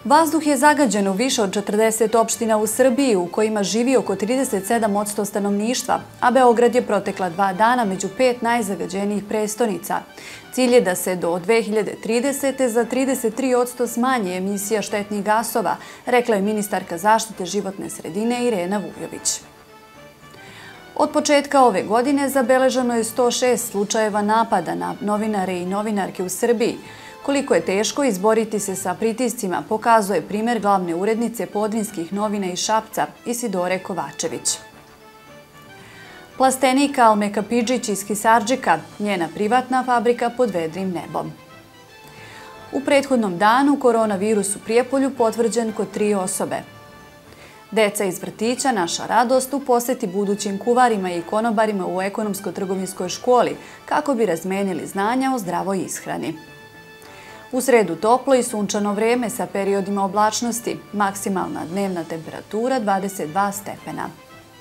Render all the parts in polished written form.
Vazduh je zagađen u više od 40 opština u Srbiji u kojima živi oko 37% stanovništva, a Beograd je protekla 2 dana među 5 najzagađenijih prestonica. Cilj je da se do 2030. za 33% smanji emisija štetnih gasova, rekla je ministarka zaštite životne sredine Irena Vujović. Od početka ove godine zabeleženo je 106 slučajeva napada na novinare i novinarke u Srbiji. Koliko je teško izboriti se sa pritiscima, pokazuje primjer glavne urednice Podrinjskih novina iz Šapca Isidore Kovačević. Plastenik Alme Kapidžić iz Kisardžika, njena privatna fabrika pod vedrim nebom. U prethodnom danu koronavirus u Prijepolju potvrđen kod 3 osobe. Deca iz vrtića Naša radost u poseti budućim kuvarima i konobarima u ekonomsko-trgovinskoj školi kako bi razmenili znanja o zdravoj ishrani. U sredu toplo i sunčano vreme sa periodima oblačnosti, maksimalna dnevna temperatura 22 stepena.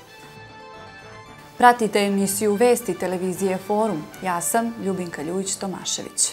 Pratite emisiju Vesti televizije Forum. Ja sam Ljubinka Ljujić-Tomašević.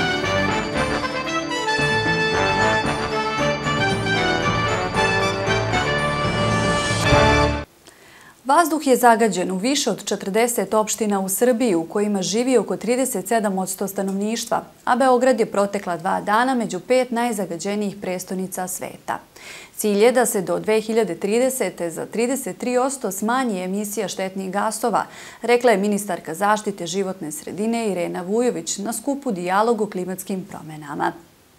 Vazduh je zagađen u više od 40 opština u Srbiji u kojima živi oko 37% stanovništva, a Beograd je protekla 2 dana među 5 najzagađenijih prestonica sveta. Cilj je da se do 2030. za 33% smanji emisija štetnih gasova, rekla je ministarka zaštite životne sredine Irena Vujović na skupu Dijalog o klimatskim promenama.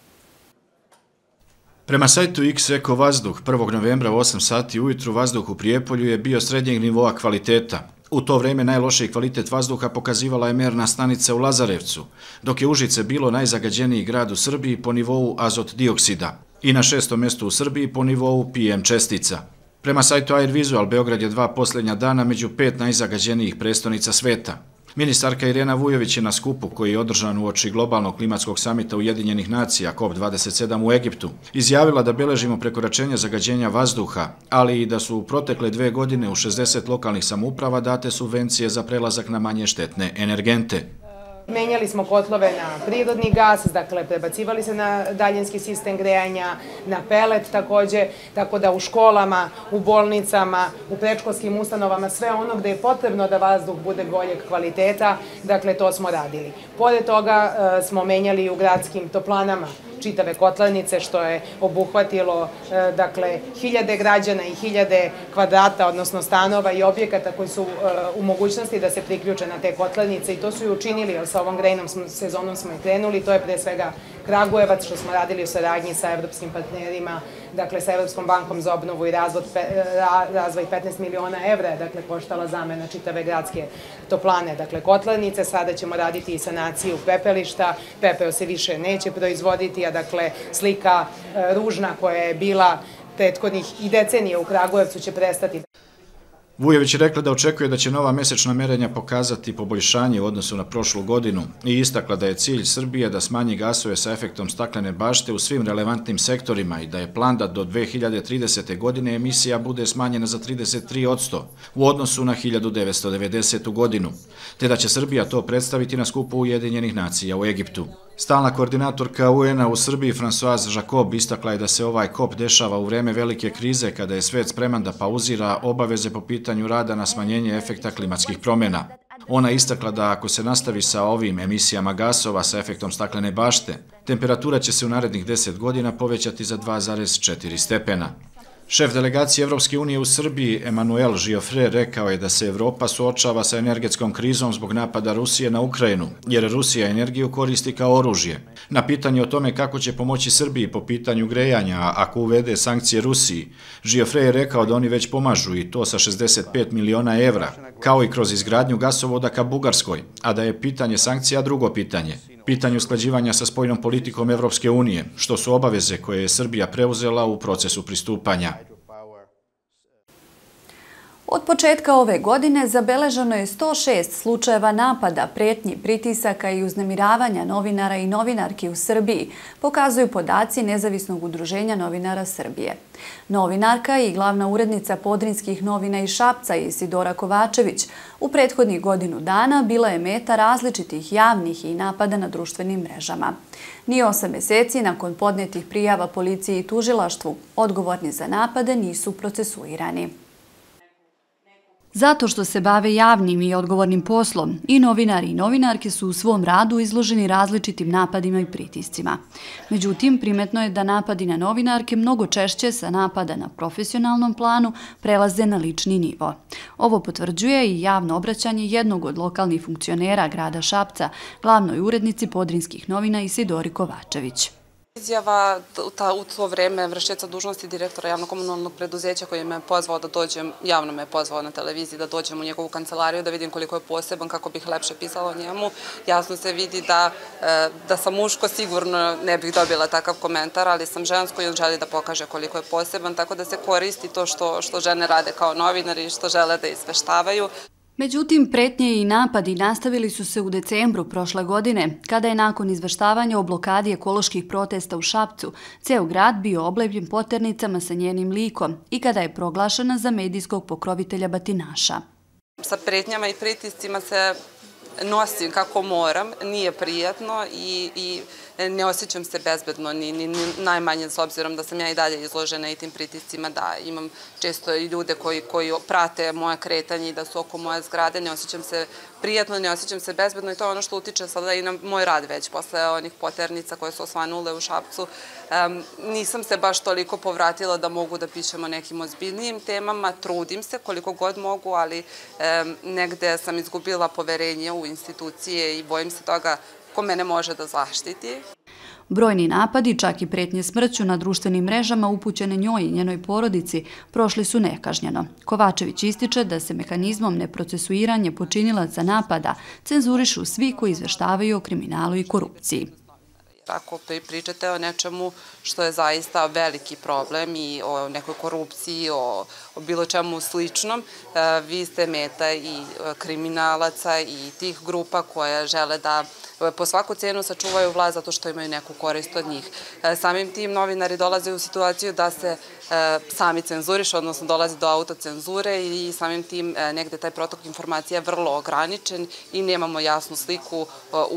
Prema sajtu X Eko Vazduh, 1. novembra u 8 sati ujutru vazduh u Prijepolju je bio srednjeg nivoa kvaliteta. U to vreme najlošiji kvalitet vazduha pokazivala je merna stanica u Lazarevcu, dok je Užice bilo najzagađeniji grad u Srbiji po nivou azot dioksida i na 6. mjestu u Srbiji po nivou PM čestica. Prema sajtu Airvisual, Beograd je 2 posljednja dana među 5 najzagađenijih prestonica sveta. Ministarka Irena Vujović je na skupu koji je održan uoči globalnog klimatskog samita Ujedinjenih nacija COP27 u Egiptu izjavila da beležimo prekoračenje zagađenja vazduha, ali i da su u protekle 2 godine u 60 lokalnih samouprava date subvencije za prelazak na manje štetne energente. Menjali smo kotlove na prirodni gas, dakle prebacivali se na daljinski sistem grejanja, na pelet također, tako da u školama, u bolnicama, u predškolskim ustanovama, sve ono gde je potrebno da vazduh bude boljeg kvaliteta, dakle to smo radili. Pored toga smo menjali u gradskim toplanama čitave kotlarnice, što je obuhvatilo dakle hiljade građana i hiljade kvadrata, odnosno stanova i objekata koji su u mogućnosti da se priključe na te kotlarnice i to su i učinili, jer sa ovom grejnom sezonom smo i krenuli. To je pre svega Kragujevac, što smo radili u saradnji sa evropskim partnerima, dakle sa Evropskom bankom za obnovu i razvoj 15 miliona evra, dakle koštala zamena čitave gradske toplane, dakle kotlarnice. Sada ćemo raditi i sanaciju pepelišta, pepeo se više neće proizvoditi, a dakle slika ružna koja je bila prethodnih i decenija u Kragujevcu će prestati. Vujović je rekla da očekuje da će nova mesečna merenja pokazati poboljšanje u odnosu na prošlu godinu i istakla da je cilj Srbije da smanji gasove sa efektom staklene bašte u svim relevantnim sektorima i da je plan da do 2030. godine emisija bude smanjena za 33% u odnosu na 1990. godinu, te da će Srbija to predstaviti na skupu Ujedinjenih nacija u Egiptu. Stalna koordinatorka UN-a u Srbiji Françoise Jacob istakla je da se ovaj COP dešava u vreme velike krize kada je svet spreman da pauzira obaveze po pitanju rada na smanjenje efekta klimatskih promjena. Ona istakla da ako se nastavi sa ovim emisijama gasova sa efektom staklene bašte, temperatura će se u narednih 10 godina povećati za 2,4 stepena. Šef delegacije Evropske unije u Srbiji, Emanuel Giofre, rekao je da se Evropa suočava sa energetskom krizom zbog napada Rusije na Ukrajinu, jer Rusija energiju koristi kao oružje. Na pitanje o tome kako će pomoći Srbiji po pitanju grejanja ako uvede sankcije Rusiji, Giofre je rekao da oni već pomažu i to sa 65 miliona evra, kao i kroz izgradnju gasovoda ka Bugarskoj, a da je pitanje sankcija drugo pitanje. Pitanje usklađivanja sa spoljnom politikom Evropske unije, što su obaveze koje je Srbija preuzela u procesu pristupanja. Od početka ove godine zabeleženo je 106 slučajeva napada, pretnji, pritisaka i uznemiravanja novinara i novinarki u Srbiji, pokazuju podaci Nezavisnog udruženja novinara Srbije. Novinarka i glavna urednica Podrinjskih novina iz Šapca Isidora Kovačević u prethodnih godinu dana bila je meta različitih javnih i napada na društvenim mrežama. Ni 8 meseci nakon podnetih prijava policiji i tužilaštvu, odgovorni za napade nisu procesuirani. Zato što se bave javnim i odgovornim poslom, i novinari i novinarke su u svom radu izloženi različitim napadima i pritiscima. Međutim, primetno je da napadi na novinarke mnogo češće sa napada na profesionalnom planu prelaze na lični nivo. Ovo potvrđuje i javno obraćanje jednog od lokalnih funkcionera grada Šapca, glavnoj urednici Podrinjskih novina Isidori Kovačević. Izjava u to vreme vršioca dužnosti direktora javno-komunalnog preduzeća koji me pozvao da dođem, javno me pozvao na televiziji da dođem u njegovu kancelariju da vidim koliko je poseban, kako bih lepše pisala o njemu. Jasno se vidi da sam muško sigurno ne bih dobila takav komentar, ali sam žensko i on želi da pokaže koliko je poseban, tako da se koristi to što žene rade kao novinari i što žele da izveštavaju. Međutim, pretnje i napadi nastavili su se u decembru prošle godine, kada je nakon izveštavanja o blokadi ekoloških protesta u Šapcu ceo grad bio oblepljen poternicama sa njenim likom i kada je proglašena za medijskog pokrovitelja batinaša. Sa pretnjama i pritiscima se nosim kako moram, nije prijatno i ne osjećam se bezbedno ni najmanje, s obzirom da sam ja i dalje izložena i tim pritiscima, da imam često i ljude koji prate moje kretanje i da su oko moje zgrade, ne osjećam se prijatno, ne osjećam se bezbedno i to je ono što utiče sada i na moj rad već posle onih poternica koje su osvanule u Šapcu. Nisam se baš toliko povratila da mogu da pišem o nekim ozbiljnijim temama, trudim se koliko god mogu, ali negde sam izgubila poverenje u institucije i bojim se toga ko mene može da zaštiti. Brojni napadi, čak i pretnje smrću na društvenim mrežama upućene njoj i njenoj porodici, prošli su nekažnjeno. Kovačević ističe da se mehanizmom neprocesuiranja počinilaca napada cenzurišu svi koji izveštavaju o kriminalu i korupciji. Ako pričate o nečemu što je zaista veliki problem i o nekoj korupciji, o bilo čemu sličnom, vi ste meta i kriminalaca i tih grupa koje žele da po svaku cenu sačuvaju vlast zato što imaju neku korist od njih. Samim tim novinari dolaze u situaciju da se sami cenzurišu, odnosno dolazi do autocenzure i samim tim negde taj protok informacija je vrlo ograničen i nemamo jasnu sliku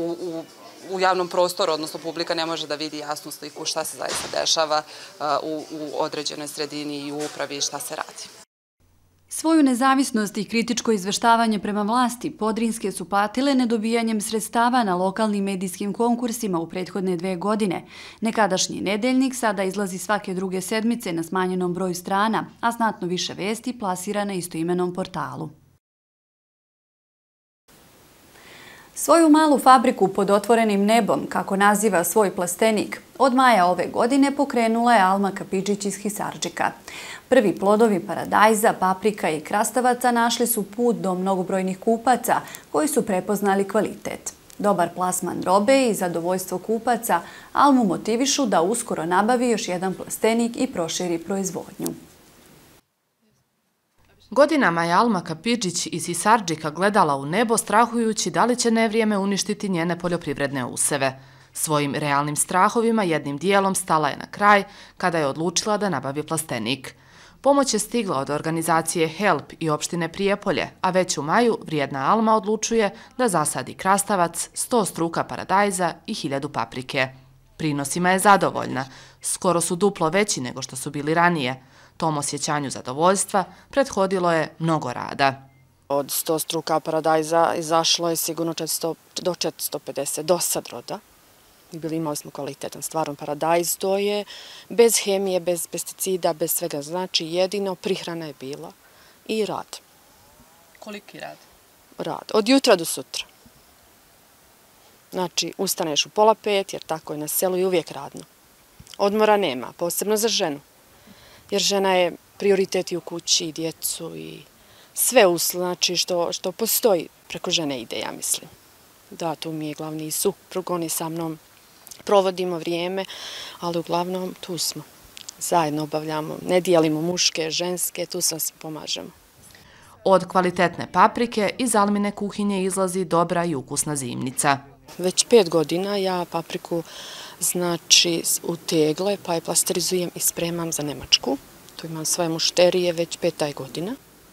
u javnom prostoru, odnosno publika ne može da vidi jasnu sliku šta se zaista dešava u određenoj sredini i u upravi i šta se radi. Svoju nezavisnost i kritičko izveštavanje prema vlasti Podrinjske su platile nedobijanjem sredstava na lokalnim medijskim konkursima u prethodne 2 godine. Nekadašnji Nedeljnik sada izlazi svake druge sedmice na smanjenom broju strana, a znatno više vesti plasira na istoimenom portalu. Svoju malu fabriku pod otvorenim nebom, kako naziva svoj plastenik, od maja ove godine pokrenula je Alma Kapidžić iz Hisardžika. Prvi plodovi paradajza, paprika i krastavaca našli su put do mnogobrojnih kupaca koji su prepoznali kvalitet. Dobar plasman robe i zadovoljstvo kupaca Almu motivišu da uskoro nabavi još jedan plastenik i proširi proizvodnju. Godinama je Alma Kapidžić iz Hisardžika gledala u nebo strahujući da li će nevrijeme uništiti njene poljoprivredne useve. Svojim realnim strahovima jednim dijelom stala je na kraj kada je odlučila da nabavi plastenik. Pomoć je stigla od organizacije HELP i opštine Prijepolje, a već u maju vrijedna Alma odlučuje da zasadi krastavac, 100 struka paradajza i 1000 paprike. Prinosima je zadovoljna, skoro su duplo veći nego što su bili ranije. Tom osjećanju zadovoljstva prethodilo je mnogo rada. Od 100 struka paradajza izašlo je sigurno 400 do 450 dosad roda. Imali smo kvalitetan stvaran paradajz, to je bez hemije, bez pesticida, bez svega. Znači jedino prihrana je bila i rad. Koliki rad? Rad. Od jutra do sutra. Znači ustaneš u 4:30 jer tako je na selu i uvijek radno. Odmora nema, posebno za ženu. Jer žena je prioritet i u kući, i djecu, i sve uslove, znači što postoji preko žene ide, ja mislim. Da, tu mi je glavni suprug, oni sa mnom provodimo vrijeme, ali uglavnom tu smo. Zajedno obavljamo, ne dijelimo muške, ženske, tu se pomažemo. Od kvalitetne paprike iz Almine kuhinje izlazi dobra i ukusna zimnica. Već 5 godina ja papriku u tegle, pa je plasterizujem i spremam za Nemačku. Tu imam svoje mušterije već 5 godina.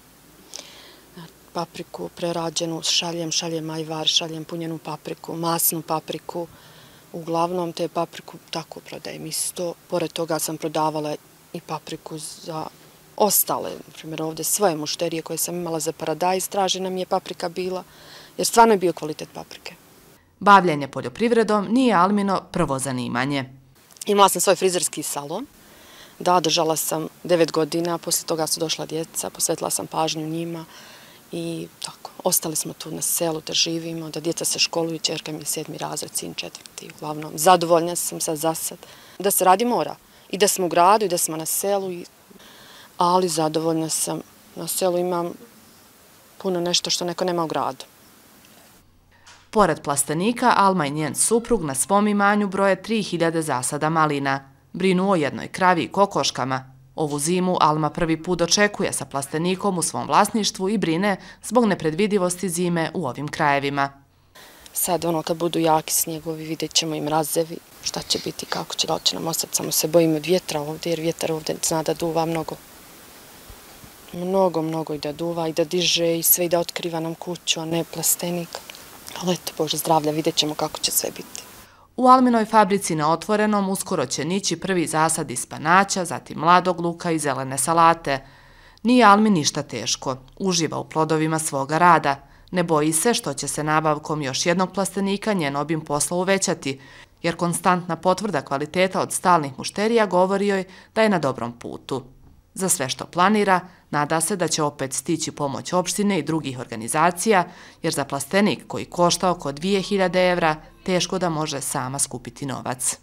Papriku prerađenu šaljem ajvar, šaljem punjenu papriku, masnu papriku. Uglavnom te papriku tako prodajem isto. Pored toga sam prodavala i papriku za ostale. Na primjer, ovdje svoje mušterije koje sam imala za paradajz, tražena mi je paprika bila, jer stvarno je bio kvalitet paprike. Bavljenje poljoprivredom nije Almino prvo zanimanje. Imala sam svoj frizerski salon. Da, držala sam 9 godina, poslije toga su došla djeca, posvetila sam pažnju njima i tako. Ostali smo tu na selu da živimo, da djeca se školuju, ćerka mi je 7. razred, sin 4. Uglavnom, zadovoljna sam sad za sad. Da se radi mora. I da smo u gradu, i da smo na selu, ali zadovoljna sam. Na selu imam puno nešto što neko nema u gradu. Pored plastenika, Alma i njen suprug na svom imanju broje 3000 zasada malina. Brinu o jednoj kravi i kokoškama. Ovu zimu Alma prvi put očekuje sa plastenikom u svom vlasništvu i brine zbog nepredvidivosti zime u ovim krajevima. Sad kad budu jaki snjegovi, vidjet ćemo i mrazevi, šta će biti, kako će, da li će nam ostati. Samo se bojimo od vjetra ovdje, jer vjetar ovdje zna da duva mnogo. Mnogo i da duva i da diže i sve i da otkriva nam kuću, a ne plastenik. Ali eto, Bože zdravlja, vidjet ćemo kako će sve biti. U Alminoj fabrici na Otvorenom uskoro će nići prvi zasad iz panaća, zatim mladog luka i zelene salate. Nije Almi ništa teško, uživa u plodovima svoga rada. Ne boji se što će se nabavkom još jednog plastenika njen obim posla uvećati, jer konstantna potvrda kvaliteta od stalnih mušterija govori joj da je na dobrom putu. Za sve što planira, nada se da će opet stići pomoć opštine i drugih organizacija, jer za plastenik koji košta oko 2000 evra, teško da može sama skupiti novac.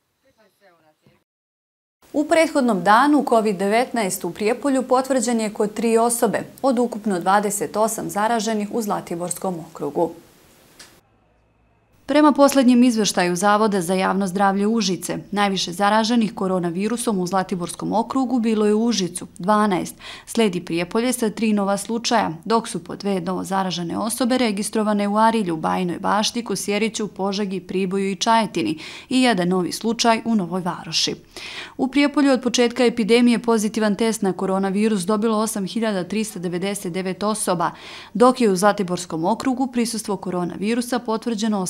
U prethodnom danu COVID-19 u Prijepolju potvrđen je kod 3 osobe, od ukupno 28 zaraženih u Zlatiborskom okrugu. Prema posljednjem izveštaju Zavoda za javno zdravlje Užice, najviše zaraženih koronavirusom u Zlatiborskom okrugu bilo je u Užicu, 12. Sledi Prijepolje sa 3 nova slučaja, dok su po 2 novo zaražene osobe registrovane u Arilju, Bajinoj Bašti, Kosjeriću, Požegi, Priboju i Čajetini i jedan novi slučaj u Novoj Varoši. U Prijepolju od početka epidemije pozitivan test na koronavirus dobilo 8399 osoba, dok je u Zlatiborskom okrugu prisustvo koronavirusa potvrđeno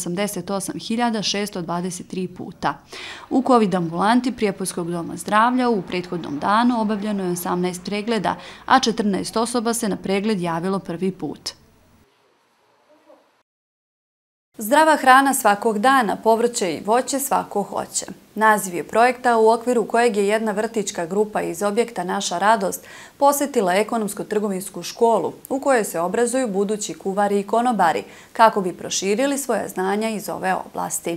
88.623 puta. U COVID ambulanti Prijepoljskog doma zdravlja u prethodnom danu obavljeno je 18 pregleda, a 14 osoba se na pregled javilo prvi put. Zdrava hrana svakog dana, povrće i voće svako hoće. Naziv je projekta u okviru kojeg je jedna vrtićka grupa iz objekta Naša radost posjetila ekonomsko-trgovinsku školu u kojoj se obrazuju budući kuvari i konobari kako bi proširili svoja znanja iz ove oblasti.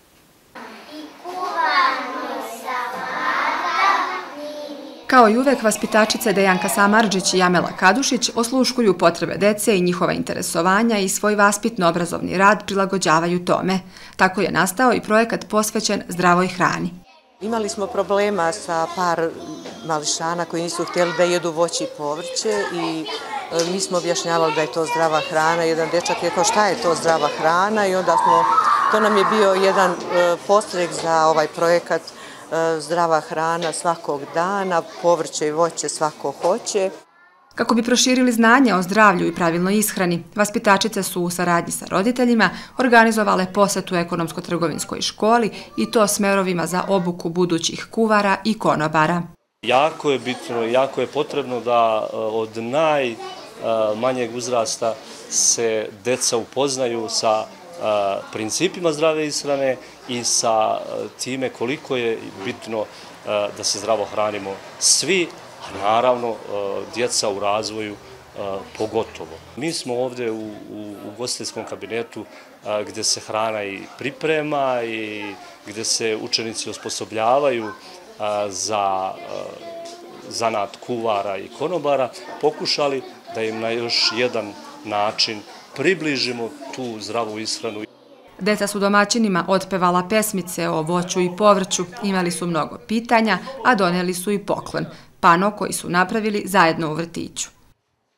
Kao i uvek, vaspitačice Dejanka Samardžić i Jamela Kadušić osluškuju potrebe dece i njihova interesovanja i svoj vaspitno-obrazovni rad prilagođavaju tome. Tako je nastao i projekat posvećen zdravoj hrani. Imali smo problema sa par mališana koji nisu htjeli da jedu voće i povrće i mi smo objašnjavali da je to zdrava hrana. Jedan dečak je rekao šta je to zdrava hrana i onda to nam je bio jedan podstrek za ovaj projekat zdrava hrana svakog dana, povrće i voće svako hoće. Kako bi proširili znanje o zdravlju i pravilnoj ishrani, vaspitačice su u saradnji sa roditeljima organizovale posetu ekonomsko-trgovinskoj školi i to smerovima za obuku budućih kuvara i konobara. Jako je bitno, jako je potrebno da od najmanjeg uzrasta se deca upoznaju sa principima zdrave ishrane i sa time koliko je bitno da se zdravo hranimo svi, a naravno djeca u razvoju pogotovo. Mi smo ovdje u ugostiteljskom kabinetu gdje se hrana i priprema i gdje se učenici osposobljavaju za zanat kuvara i konobara, pokušali da im na još jedan način približimo tu zdravu ishranu. Deca su domaćinima otpevala pesmice o voću i povrću, imali su mnogo pitanja, a doneli su i poklon, pano koji su napravili zajedno u vrtiću.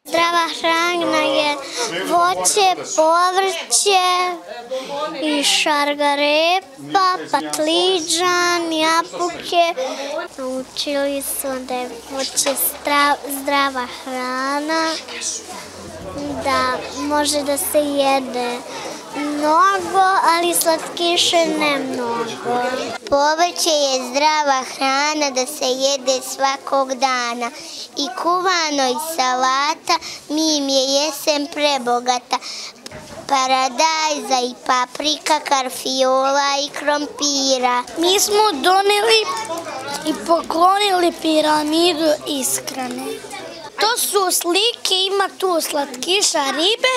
Zdrava hrana je voće, povrće i šargarepa, patliđan, jabuke. Naučili su da je voće zdrava hrana, da može da se jede mnogo, ali slatkiše ne mnogo. Povrće je zdrava hrana da se jede svakog dana. I kuvano i salata, mi im je jesen prebogata. Paradajza i paprika, karfiola i krompira. Mi smo doneli i poklonili piramidu ishrane. To su slike, ima tu slatkiša ribe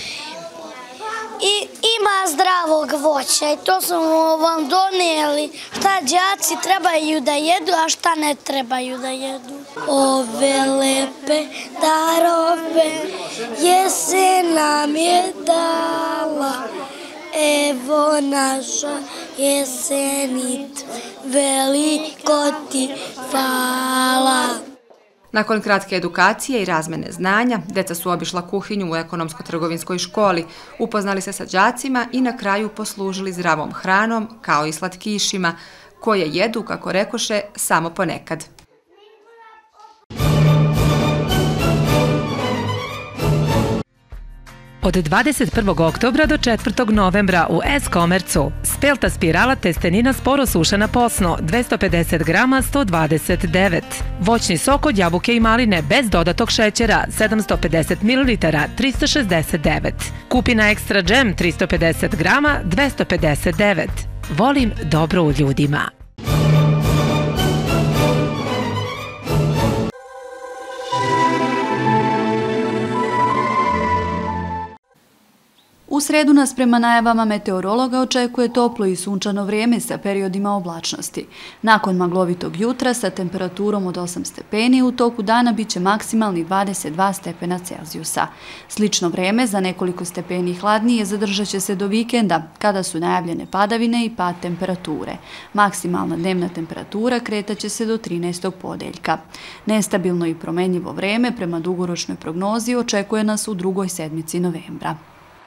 i ima zdravog voća i to smo vam donijeli šta đaci trebaju da jedu, a šta ne trebaju da jedu. Ove lepe darove jesen nam je dala, evo naša jesenit, veliko ti hvala. Nakon kratke edukacije i razmene znanja, deca su obišla kuhinju u ekonomsko-trgovinskoj školi, upoznali se sa đacima i na kraju poslužili zdravom hranom, kao i slatkišima, koje jedu, kako rekoše, samo ponekad. Od 21. oktobra do 4. novembra u S-Komercu spelta spirala testenina sporo sušena posno 250 grama 129. Voćni sok od jabuke i maline bez dodatog šećera 750 ml 369. Kupina ekstra džem 350 grama 259. Volim dobro u ljudima. U sredu nas prema najavama meteorologa očekuje toplo i sunčano vrijeme sa periodima oblačnosti. Nakon maglovitog jutra sa temperaturom od 8 stepeni u toku dana biće maksimalni 22 stepena Celzijusa. Slično vrijeme za nekoliko stepeni hladnije zadržat će se do vikenda, kada su najavljene padavine i pad temperature. Maksimalna dnevna temperatura kretaće se do 13. ponedeljka. Nestabilno i promenljivo vrijeme prema dugoročnoj prognozi očekuje nas u drugoj sedmici novembra.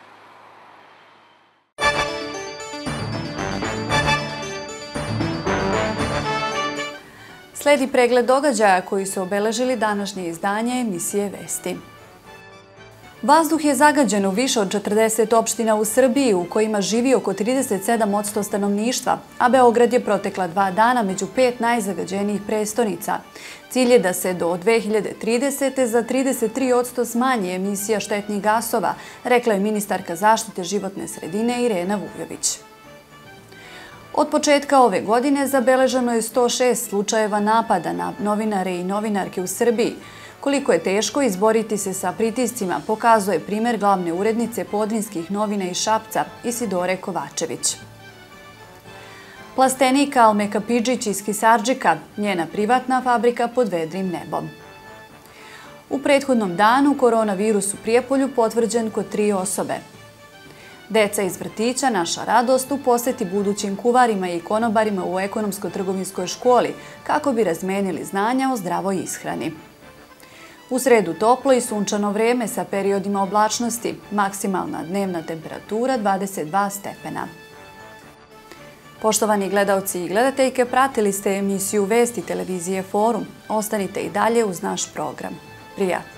Sledi pregled događaja koji su obeležili današnje izdanje emisije Vesti. Vazduh je zagađen u više od 40 opština u Srbiji u kojima živi oko 37% stanovništva, a Beograd je protekla 2 dana među 5 najzagađenijih prestonica. Cilj je da se do 2030. za 33% smanji emisija štetnih gasova, rekla je ministarka zaštite životne sredine Irena Vujović. Od početka ove godine zabeleženo je 106 slučajeva napada na novinare i novinarke u Srbiji. Koliko je teško izboriti se sa pritiscima, pokazuje primjer glavne urednice Podrinjskih novina iz Šapca Isidore Kovačević. Plastenik Alme Kapidžić iz Kisardžika, njena privatna fabrika pod vedrim nebom. U prethodnom danu koronavirus u Prijepolju potvrđen kod 3 osobe. Deca iz vrtića Naša radost u posjeti budućim kuvarima i konobarima u ekonomsko-trgovinskoj školi kako bi razmenili znanja o zdravoj ishrani. U sredu toplo i sunčano vrijeme sa periodima oblačnosti, maksimalna dnevna temperatura 22 stepena. Poštovani gledalci i gledateljke, pratili ste emisiju Vesti televizije Forum. Ostanite i dalje uz naš program. Prijatno!